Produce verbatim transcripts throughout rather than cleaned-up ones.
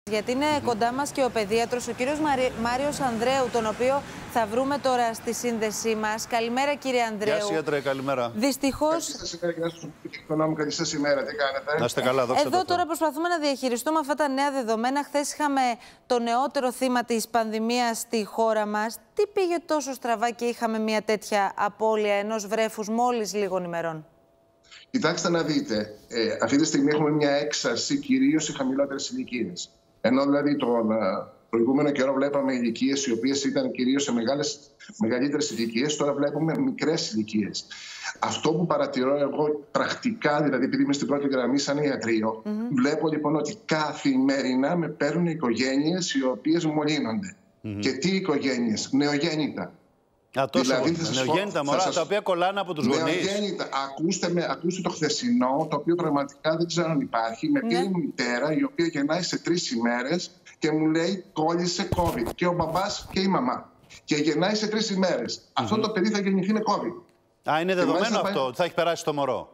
Γιατί είναι mm-hmm. κοντά μας και ο παιδίατρος, ο κύριος Μαρι... Μάριος Ανδρέου, τον οποίο θα βρούμε τώρα στη σύνδεσή μας. Καλημέρα, κύριε Ανδρέου. Γεια σας, γιατρέ, καλημέρα. Δυστυχώς. Καλή σας ημέρα, γεια σας, καλή σας ημέρα, τι κάνετε. Να είστε καλά, δόξα τω Θεώ. Εδώ τώρα προσπαθούμε να διαχειριστούμε αυτά τα νέα δεδομένα. Χθες είχαμε το νεότερο θύμα της πανδημίας στη χώρα μας. Τι πήγε τόσο στραβά και είχαμε μια τέτοια απώλεια ενός βρέφους μόλις λίγων ημερών? Κοιτάξτε να δείτε, ε, αυτή τη στιγμή έχουμε μια έξαρση κυρίως σε χαμηλότερες ηλικίες. Ενώ δηλαδή τον προηγούμενο καιρό βλέπαμε ηλικίες οι οποίες ήταν κυρίως σε μεγάλες, μεγαλύτερες ηλικίες, τώρα βλέπουμε μικρές ηλικίες. Αυτό που παρατηρώ εγώ πρακτικά, δηλαδή επειδή είμαι στην πρώτη γραμμή σαν ιατρείο, mm-hmm. βλέπω λοιπόν ότι καθημερινά με παίρνουν οικογένειες οι οποίες μολύνονται. Mm-hmm. Και τι οικογένειες? Νεογέννητα. Α, τόσο δηλαδή, νεογέννητα μωρά, σας... τα οποία κολλάνε από τους γονείς. Νεογέννητα. Ακούστε, με, ακούστε το χθεσινό, το οποίο πραγματικά δεν ξέρω αν υπάρχει. Με πήρε η μητέρα, η οποία γεννάει σε τρεις ημέρες και μου λέει κόλλησε COVID. Και ο μπαμπάς και η μαμά. Και γεννάει σε τρεις ημέρες. Mm-hmm. Αυτό το παιδί θα γεννηθεί με COVID. Α, είναι δεδομένο αυτό, πάει... ότι θα έχει περάσει το μωρό.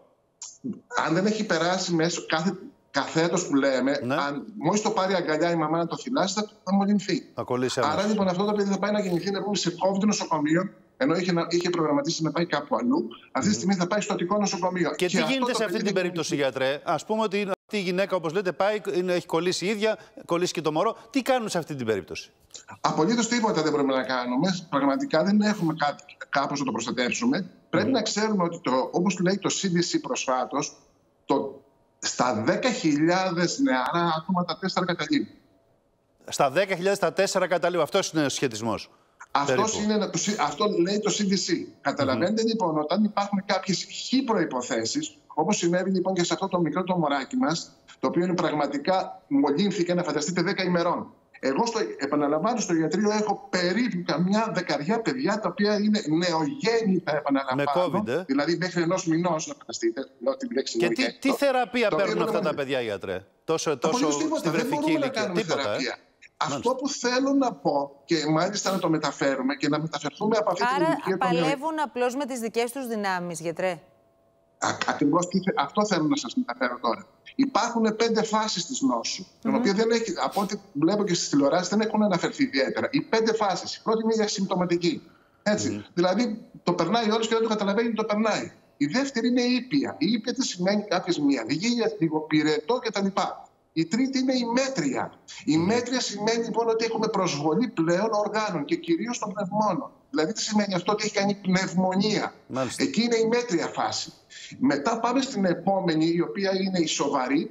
Αν δεν έχει περάσει μέσω κάθε... καθέτος που λέμε, ναι. αν μόλις το πάρει αγκαλιά η μαμά να το θυλάσει, θα, θα μολυνθεί. Θα κολλήσει. Άρα λοιπόν αυτό το παιδί θα πάει να γεννηθεί να πούμε, σε COVID νοσοκομείο, ενώ είχε, είχε προγραμματίσει να πάει κάπου αλλού. Αυτή τη στιγμή θα πάει στο Αττικό νοσοκομείο. Και, και τι γίνεται σε αυτή την περίπτωση, γιατρέ? Ας πούμε ότι αυτή η γυναίκα, όπως λέτε, πάει, είναι, έχει κολλήσει η ίδια, κολλήσει και το μωρό. Τι κάνουν σε αυτή την περίπτωση? Απολύτως τίποτα δεν πρέπει να κάνουμε. Πραγματικά δεν έχουμε κάπως να το προστατεύσουμε. Πρέπει mm. να ξέρουμε ότι, όπως λέει το σι ντι σι προσφάτως, το στα δέκα χιλιάδες νεαρά άτομα τα τέσσερα καταλήγουν. Στα δέκα χιλιάδες τα τέσσερα καταλήγουν. Αυτός είναι ο σχετισμός. Αυτός είναι, αυτό λέει το σι ντι σι. Καταλαβαίνετε mm-hmm. λοιπόν, όταν υπάρχουν κάποιες χι προϋποθέσεις, όπως συνέβη λοιπόν και σε αυτό το μικρό το μωράκι μας, το οποίο είναι πραγματικά μολύνθηκε, να φανταστείτε, δέκα ημερών. Εγώ, στο, επαναλαμβάνω, στο ιατρείο έχω περίπου καμιά δεκαριά παιδιά τα οποία είναι νεογέννητα, επαναλαμβάνω. Με COVID, ε? Δηλαδή μέχρι ενός μηνός, να φανταστείτε. Και τι, τι θεραπεία παίρνουν αυτά τα παιδιά, γιατρέ? Τόσο, τόσο στη βρεφική ηλικία. Τίποτα. Ε? Αυτό που θέλω να πω, και μάλιστα να το μεταφέρουμε και να μεταφερθούμε από αυτή Άρα, την ηλικία. Άρα παλεύουν απλώς με τις δικές τους δυνάμεις, γιατρέ? Ακριβώς αυτό θέλω να σας μεταφέρω τώρα. Υπάρχουν πέντε φάσεις της νόσου, mm-hmm. την οποία δεν έχει, από ό,τι βλέπω και στις τηλεοράσεις δεν έχουν αναφερθεί ιδιαίτερα. Οι πέντε φάσεις. Η πρώτη είναι η ασυμπτωματική. Έτσι. Mm-hmm. Δηλαδή το περνάει όλος και δεν το καταλαβαίνει ότι το περνάει. Η δεύτερη είναι η ήπια. Η ήπια τι σημαίνει? Κάποιες μυαλγία, λίγο πυρετό κτλ. Η τρίτη είναι η μέτρια. Η μέτρια σημαίνει λοιπόν ότι έχουμε προσβολή πλέον οργάνων και κυρίως των πνευμόνων. Δηλαδή τι σημαίνει αυτό? Ότι έχει κάνει πνευμονία. Μάλιστα. Εκεί είναι η μέτρια φάση. Μετά πάμε στην επόμενη, η οποία είναι η σοβαρή,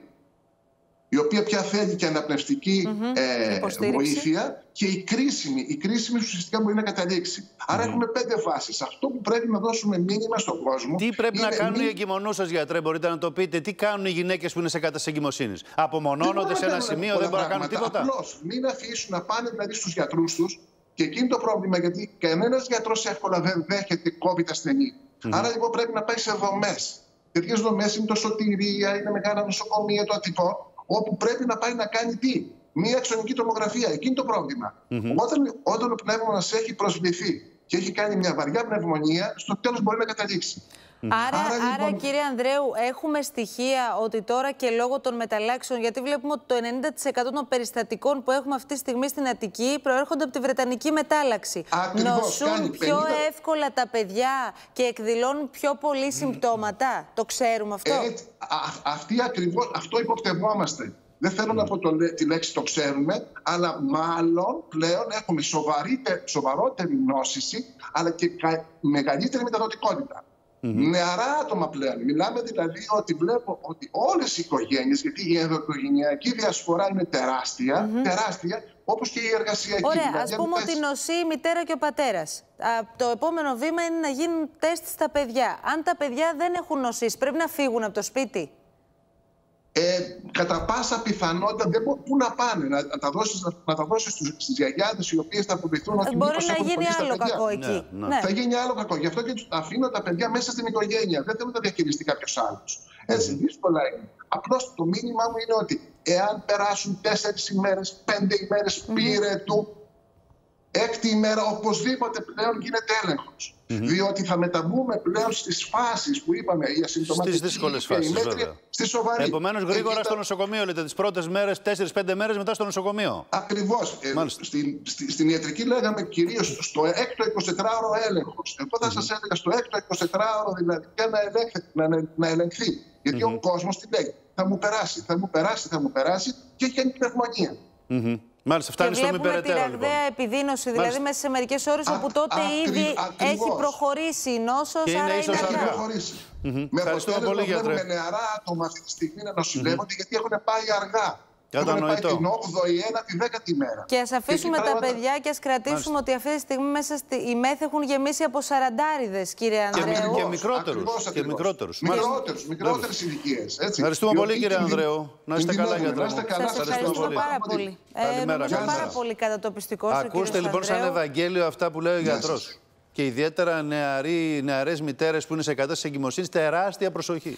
η οποία πια θέλει και αναπνευστική mm-hmm. ε, βοήθεια, και η κρίσιμη. Η κρίσιμη ουσιαστικά μπορεί να καταλήξει. Άρα mm-hmm. έχουμε πέντε φάσεις. Αυτό που πρέπει να δώσουμε μήνυμα στον κόσμο. Τι πρέπει να κάνουν μη... οι εγκυμονούσες, γιατρέ? Μπορείτε να το πείτε? Τι κάνουν οι γυναίκες που είναι σε κατάσταση εγκυμοσύνης? Απομονώνονται σε ένα σημείο, δεν μπορούν να κάνουν τίποτα? Απλώς μην αφήσουν να πάνε δηλαδή στους γιατρούς τους. Και εκείνη το πρόβλημα, γιατί κανένας γιατρός εύκολα δεν δέχεται COVID ασθενή. Mm-hmm. Άρα λοιπόν πρέπει να πάει σε δομές. Τέτοιες δομές είναι το Σωτηρία, είναι μεγάλα νοσοκομεία, το Αττικό, όπου πρέπει να πάει να κάνει τι? Μία αξονική τομογραφία. Εκείνη το πρόβλημα. Mm-hmm. Όταν, όταν ο πνεύμονας έχει προσβληθεί και έχει κάνει μια βαριά πνευμονία, στο τέλος μπορεί να καταλήξει. Άρα, άρα, λοιπόν... άρα, κύριε Ανδρέου, έχουμε στοιχεία ότι τώρα και λόγω των μεταλλάξεων, γιατί βλέπουμε ότι το ενενήντα τοις εκατό των περιστατικών που έχουμε αυτή τη στιγμή στην Αττική προέρχονται από τη βρετανική μετάλλαξη. Ακριβώς, νοσούν πιο πενήντα... εύκολα τα παιδιά και εκδηλώνουν πιο πολλοί συμπτώματα. Το ξέρουμε αυτό? Ε, α, αυτή ακριβώς, αυτό υποπτευόμαστε. Δεν θέλω mm. να πω το, τη λέξη το ξέρουμε, αλλά μάλλον πλέον έχουμε σοβαρότερη νόσηση, αλλά και κα, μεγαλύτερη μεταδοτικότητα. Mm-hmm. Νεαρά άτομα πλέον. Μιλάμε δηλαδή ότι βλέπω ότι όλες οι οικογένειες, γιατί η ενδοοικογενειακή διασπορά είναι τεράστια, mm-hmm. τεράστια, όπως και η εργασιακή. Ωραία, δηλαδή, ας πούμε ότι νοσεί η μητέρα και ο πατέρας. Α, το επόμενο βήμα είναι να γίνουν τεστ στα παιδιά. Αν τα παιδιά δεν έχουν νοσήσει, πρέπει να φύγουν από το σπίτι? Ε, κατά πάσα πιθανότητα δεν μπορεί πού να πάνε, να, να τα δώσεις, να, να τα δώσεις στις γιαγιάδες οι οποίες θα αποβηθούν ότι μπορεί να γίνει άλλο κακό εκεί. Ναι, ναι. Θα γίνει άλλο κακό. Γι' αυτό και αφήνω τα παιδιά μέσα στην οικογένεια. Δεν θέλω να τα διαχειριστεί κάποιος άλλος. Έτσι, mm-hmm. δύσκολα είναι. Απλώς το μήνυμά μου είναι ότι εάν περάσουν τέσσερις ημέρες, πέντε ημέρες mm-hmm. πύρετου, έκτη ημέρα οπωσδήποτε πλέον γίνεται έλεγχος. Mm-hmm. Διότι θα μεταβούμε πλέον στις φάσεις που είπαμε, η ασυμπτωματική. Στις δύσκολες φάσεις, βέβαια. Στη σοβαρή. Επομένως, γρήγορα στο νοσοκομείο, λέτε, τις πρώτες μέρες, τέσσερις πέντε μέρες μετά στο νοσοκομείο. Ακριβώς. Ε, στην, στη, στην ιατρική λέγαμε κυρίως στο έκτο εικοσιτετράωρο έλεγχος. Εγώ θα mm-hmm. σας έλεγα στο έκτο εικοσιτετράωρο δηλαδή και να, ελέγχε, να, να ελεγχθεί. Γιατί mm-hmm. ο κόσμος τι λέει, θα μου περάσει, θα μου περάσει, θα μου περάσει και έχει πνευμονία. Mm-hmm. Μάλιστα, φτάνει στο μη περαιτέρω. Και βλέπουμε τη ραγδαία λοιπόν. επιδείνωση, δηλαδή Μάλιστα. μέσα σε μερικές ώρες, όπου τότε α, ήδη ακριβώς. έχει προχωρήσει η νόσος, και άρα είναι ίσως αργά. αργά. Mm-hmm. Με αποτέλεσμα βλέπουμε νεαρά άτομα αυτή τη στιγμή να νοσηλεύονται mm-hmm. γιατί έχουν πάει αργά. Έχουν πάει την όγδοη, ένατη, δέκατη μέρα. Και ας αφήσουμε και τα παιδιά και ας κρατήσουμε Μάλιστα. ότι αυτή τη στιγμή μέσα στη η ΜΕΘ έχουν γεμίσει από σαραντάριδες, κύριε Ανδρέου. Και, και μικρότερους. Και μικρότερους. Μικρότερους, μικρότερες ηλικίες. Ευχαριστούμε πολύ, κύριε Ανδρέου. Να είστε καλά, γιατρέ. Σας ευχαριστούμε πάρα πολύ. Νομίζω πάρα πολύ κατατοπιστικός ο κύριος Ανδρέου. Ακούστε λοιπόν σαν Ευαγγέλιο αυτά που λέει ο γιατρός. Και ιδιαίτερα νεαρές μητέρες που είναι σε κατάσταση εγκυμοσύνης, τεράστια προσοχή.